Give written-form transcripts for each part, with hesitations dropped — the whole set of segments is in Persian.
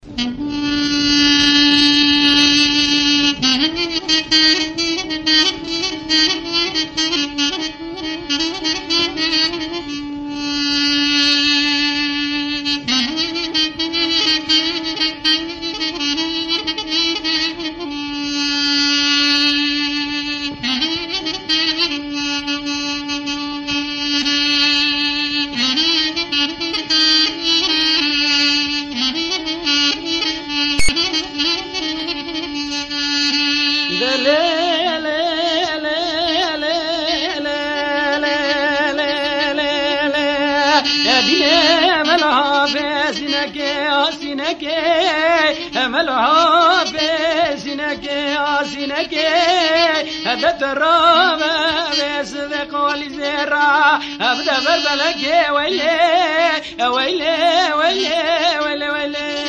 هذا تراب بيصدق ولي زرع أبدا بربلك ويلي ويلي ويلي ويلي ويلي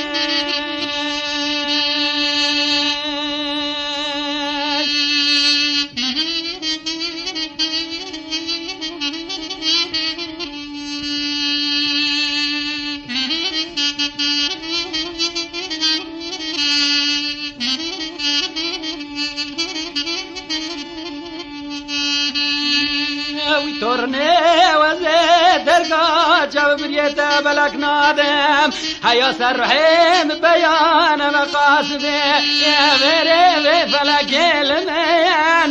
تورني وزيد درقا جاب بريتا بلك نادم هيا سرحيم بيان مقاصدي يا بريبي فلك الميان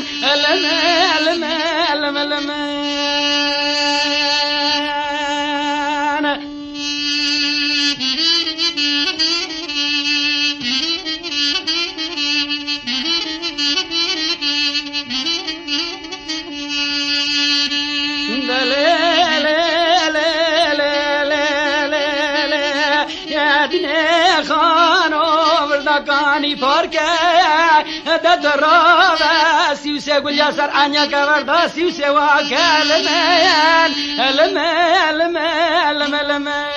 الميان كاني فاركه تدرب سيوسه قول يا سر انيا كبردا سيوسه واكلمان المال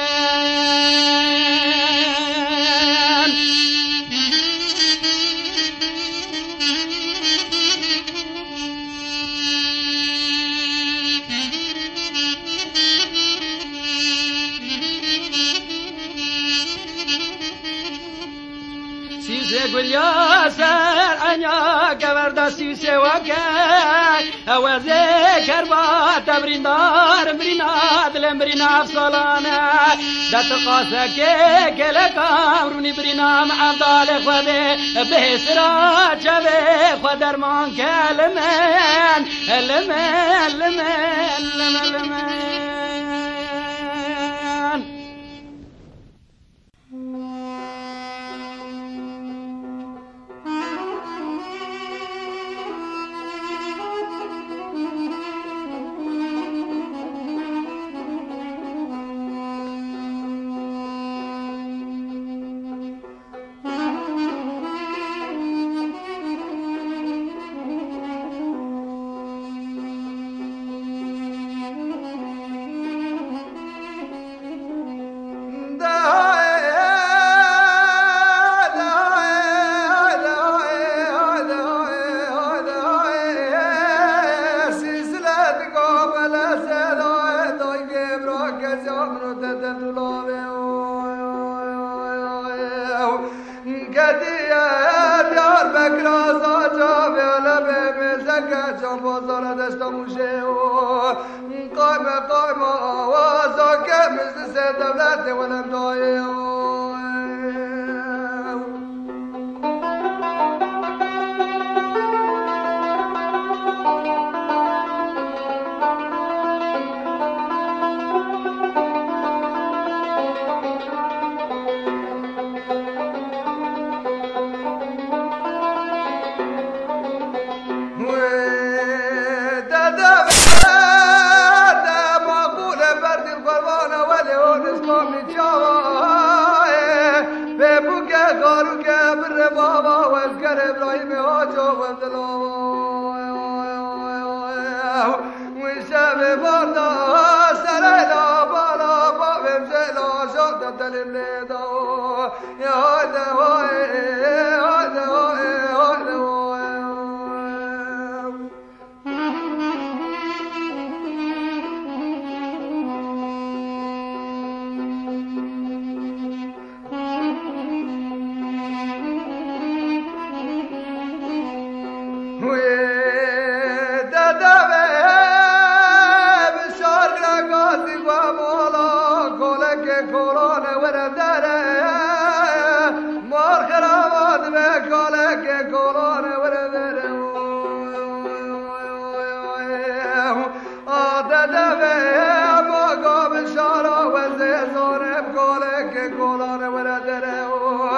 قول يا سر أنيا كبردا سيوسي وكاي أوزي كربات بريندار بريناد لمبرينا بصلانا دات قاسك كلك أمروني برينا معضال خذي بهسرا جبي خدر من كلمان لمن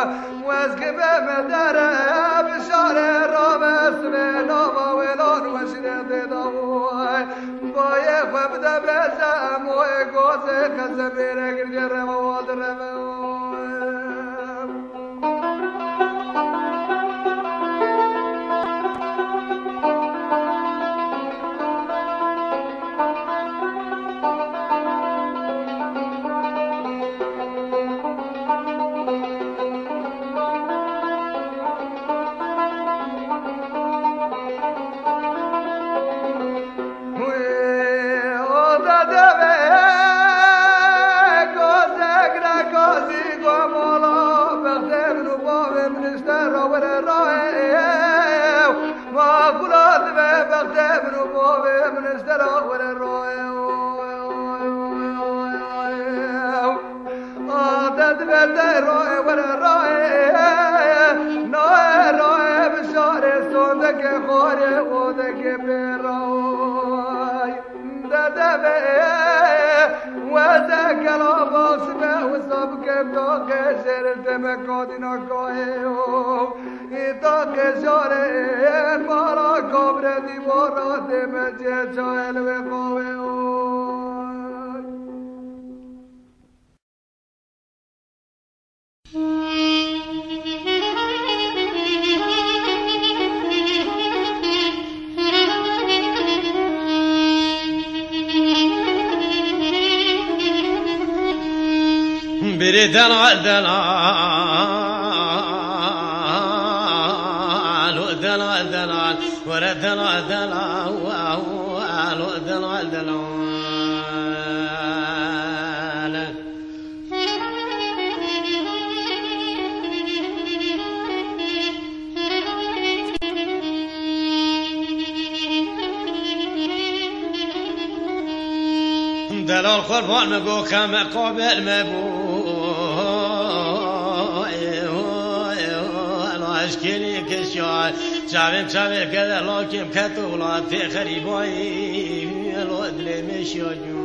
واسكب مدار بشار رامس بنوا ولون وشرد دواي باي خبدا بزم وغوز كزمير غير مواد رمو دلال دلال دلال دلال ورا دلال دلال دلال دلال دلال قربان مگو کم قابل مبو اشکلی کشیار چاویم چاویم کده لاکیم کتولات خریبایی الودل میشیاجون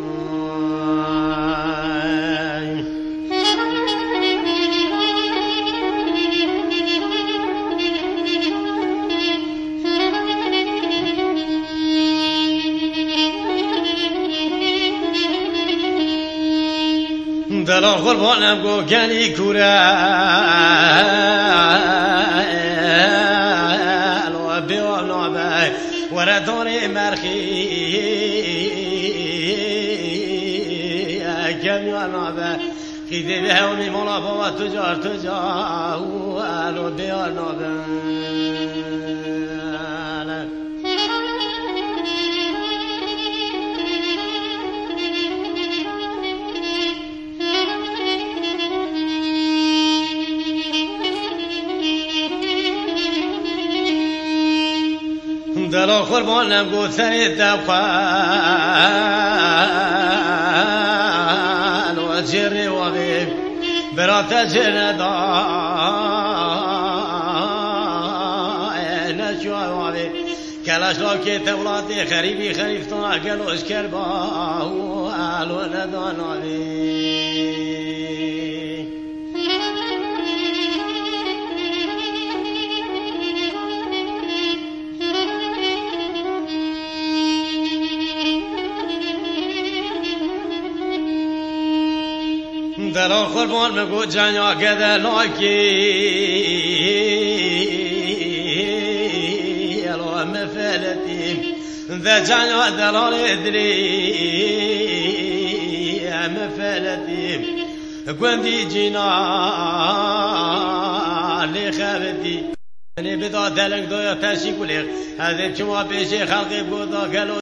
دلال قربانم گو گنی کوره ورا دوني مرخي كم ينابه خيدي بهوني مولا بابا تجار والو ديار نابه دلال قربانم گو سری دقال و جری و غیب برات جر دای نشوار و غیب کلاش لاکی تولادی خریبی خریفتون گلوش کربا و علو ندان و دلال قربان مگو جنیا گده لاکی الو مفلتیم ذا جنیا دلال ادری مفلتیم گوندی جینا لی خبتی نی بدا دلنگ دویا تشی کلیق هزیم چما پیش خلقی بودا گلو